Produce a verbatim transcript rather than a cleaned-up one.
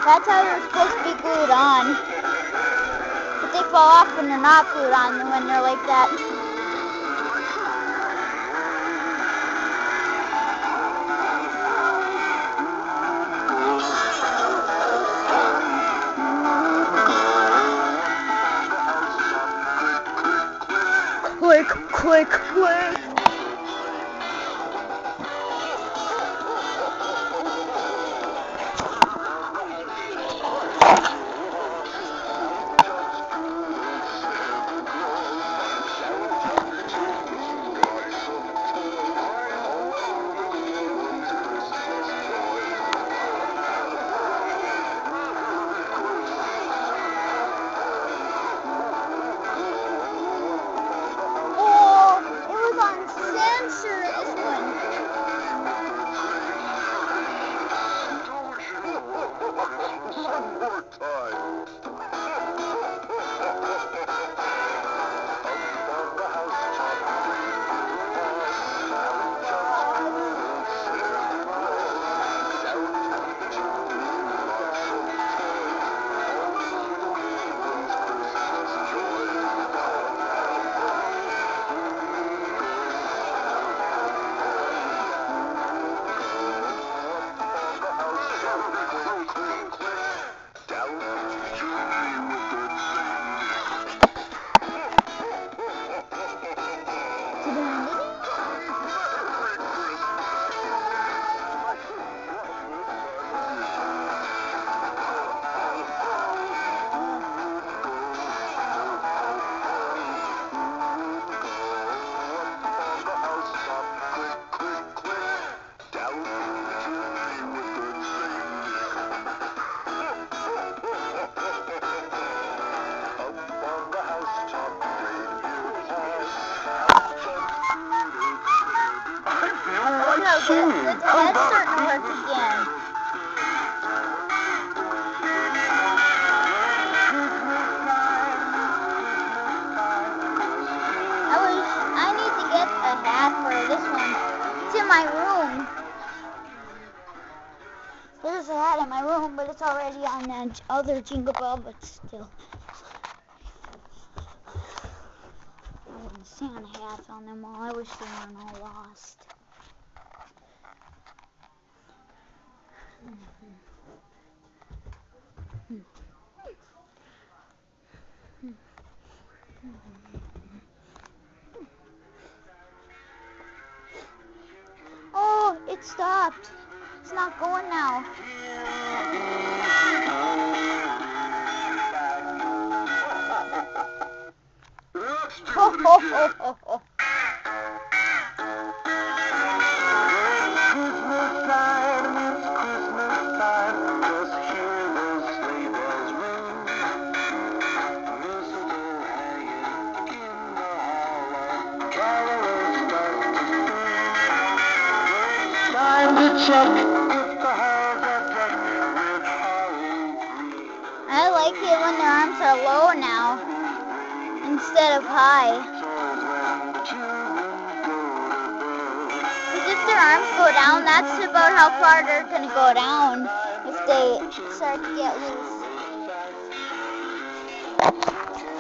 That's how they're supposed to be glued on. But they fall off when they're not glued on, when they're like that. Click, click, click. The head's starting to work again. I was, I need to get a hat for this one. It's in my room. There's a hat in my room, but it's already on that other Jingle Bell, but still. Oh, Santa hats on them all. I wish they weren't all lost. Oh, it stopped. It's not going now. Ho, ho, ho, ho, ho. I like it when their arms are low now instead of high. Because if their arms go down, that's about how far they're going to go down if they start to get loose.